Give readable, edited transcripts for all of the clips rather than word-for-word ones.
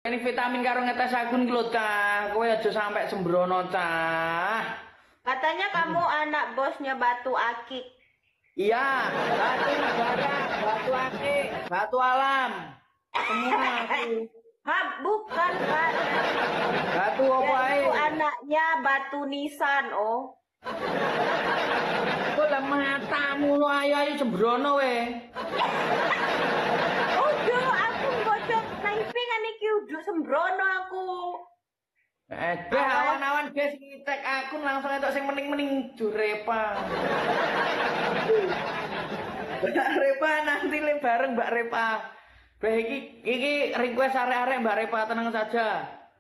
ini vitamin karo ngetes akun ki lho, Cah. Kowe aja sampai sembrono, Cah. Katanya kamu anak bosnya Batu Akik. Iya, batu negara, batu akik, batu alam. Semua aku. Hah, bukan kan? Batu apa ae? Itu anaknya Batu Nisan, oh. Kok lah matamu lo ayo sembrono we. Udah, aku bocok naipingan iki udah sembrono aku. Awan-awan guys ngitek akun langsung entuk sing mending-mending Jurepa. Mbak Repa nanti le bareng Mbak Repa. Beh iki request arek-arek Mbak Repa tenang saja.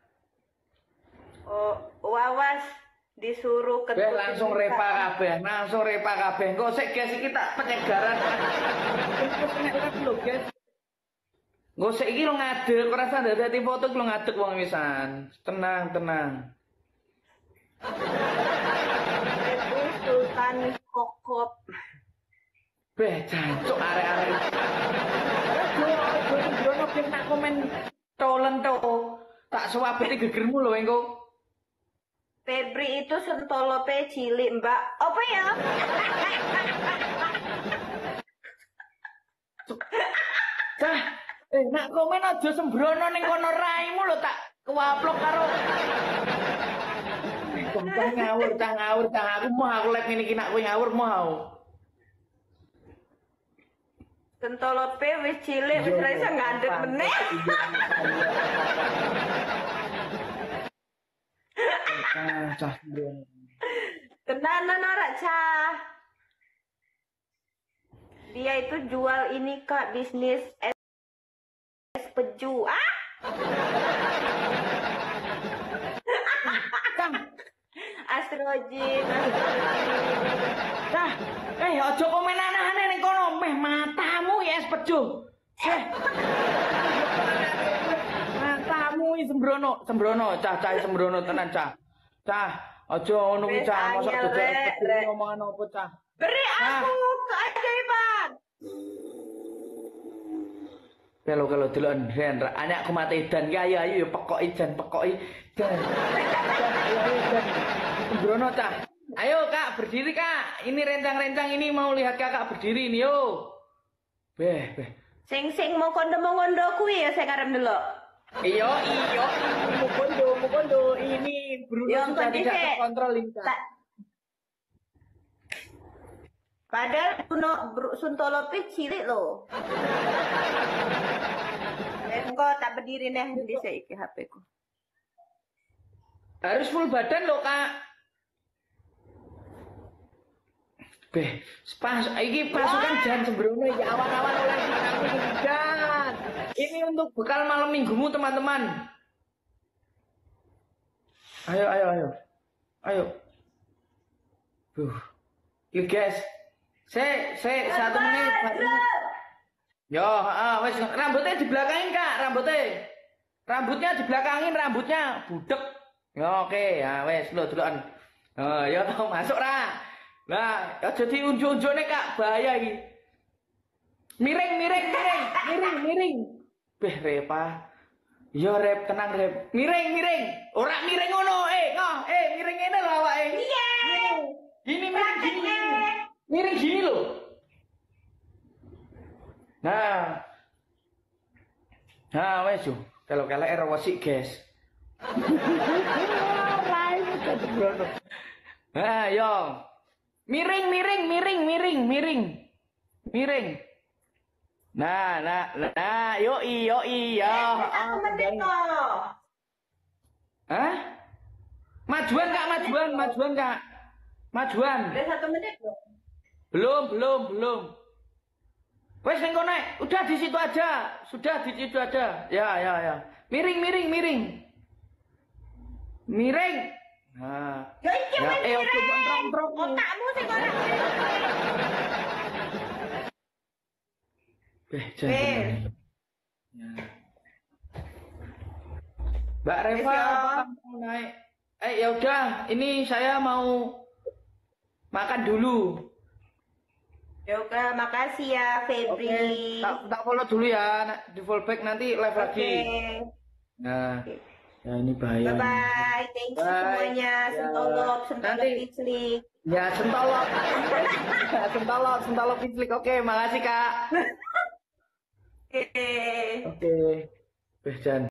Oh, wawas disuruh ketemu. Beh langsung Repa kabeh, langsung Repa kabeh. Engko sik guys iki tak penyegaran. Lho guys. Engko sik iki lo ngadeg, ora usah dadi foto lo ngadeg wong wisan. Tenang. Sultan Kokop. Beh, jancuk arek-arek. Jono ben tak komen tolen to. Tak suwabeti gegermu lho engko. Febri itu sentolope cilik, Mbak. Apa ya? Cah, nak komen aja sembrono ning kono raimu lho tak kewaplok karo. Cah ngawur, aku mau aku live ini nak kowe ngawur mau. Sentolope wis cilik wis ra iso ngandhut meneh. Cah sembrono. Tenanan ora, Cah. Dia itu jual ini Kak, bisnis es peju. Astrojin. Nah, aja komen aneh-aneh ning kono, meh matamu ya es peju. Matamu iki sembrono, cah sembrono tenan, Cah. Cah, aja ngono ki, Cah. Mosok dadi ngomongan opo, Cah? Beri aku keajaiban. Kalau delok Ren, anakku mati dan ayo pekoki dan. Sembrono, Cah. Ayo Kak, berdiri Kak. Ini rencang-rencang ini mau lihat Kakak berdiri ini yo. Beh. Sing mau kondo kuwi ya saya karep delok. Iyo, mukondo. Ini berusaha sudah tidak terkontrol ini, Kak. Padahal Suntolope cilik loh. Engko tak berdiri nih di iki HP ku. Harus full badan loh, Kak. Beh, iki pasukan Jan sembrono iki awan-awan oleh kamu Jan. Ini untuk bekal malam minggumu teman-teman. Ayo. Yuk guys. Saya 1 menit. Yo, wes rambutnya dibelakangin Kak, rambutnya dibelakangin rambutnya budek. Ya oke, ya wes lo delokan. Ya masuk ra. Lah, aja diunjuk-unjukne Kak, bahaya iki. Miring. Beh, Repa. Yo Rep, tenang Rep. Miring. Ora miring ngono, miring ngene lho awake. Iya. Gini. Miring gini lho. Nah, wes yo. Kalau kelek wasik, guys. Nah, yo. Miring. Nah, yo iya. Hah? Majuan Kak. Majuan. Udah 1 menit belum. Belum. Wes ning kono, udah di situ aja. Sudah di situ aja. Ya. Miring. Nah. Ya otakmu sing ora. Jangan. Mbak Reva mau naik? Ya udah, ini saya mau makan dulu. Ya udah, makasih ya Febri. Tak follow dulu ya, di follow back nanti live lagi. Nah, ya ini bahaya. Bye bye, thank you Bye. semuanya. Ya. Sentolop Nanti- Piclik. Ya, sentolop. Sentolop Piclik. Oke, makasih Kak. Oke. Oke. Wih, Jan.